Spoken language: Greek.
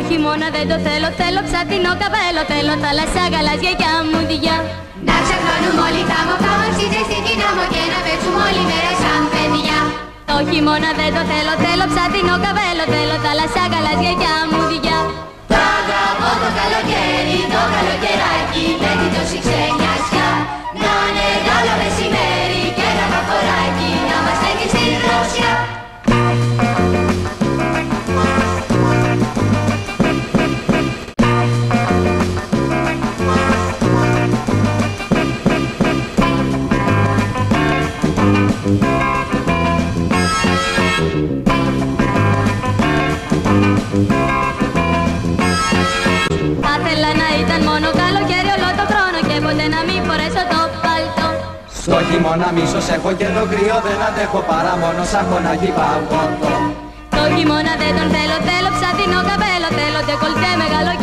χειμώνα δεν το θέλω, θέλω ψατινό καπέλο, θέλω θάλασσα, γαλάζια και αμμούδια. Να ψαχνώνουμε όλοι χάμω, χάμω στη ζεστή την άμμο και να παίξουμε όλη μέρα σαν παιδιά. Το χειμώνα δεν το θέλω, θέλω ψατινό καπέλο, θέλω θάλασσα, γαλάζια και αμμούδια. Το αγαπώ το καλοκαίρι, το καλοκαιράκι, με την τόση ξενιασιά. Να είναι καλό μεσημέρι και ένα βαφοράκι, να μας στέκει στη δροσιά. Θα ήθελα να ήταν μόνο καλοκαίρι όλο το χρόνο και ποτέ να μην φορέσω το παλτό. Στο χειμώνα μίσος έχω και το κρύο δεν αντέχω παρά μόνο σαν χωνάκι παγωτό. Το χειμώνα δεν τον θέλω, θέλω ψατινό καπέλο, θέλω ντεκολτέ μεγάλο